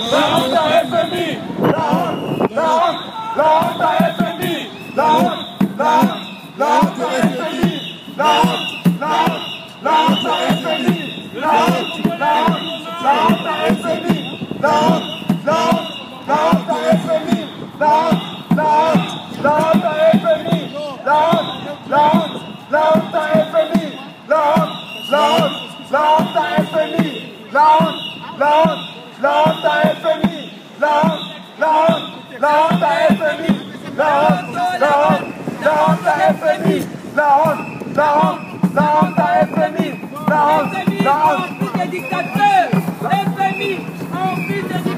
La honte à FMI. La honte à FMI. La honte à FMI. La honte à FMI. La honte à FMI. La honte à FMI. La honte à FMI. La honte à FMI. La honte à FMI. La honte à FMI. La honte à FMI. La honte à FMI. La honte à FMI. FMI, en plus des dictateurs. FMI, en plus des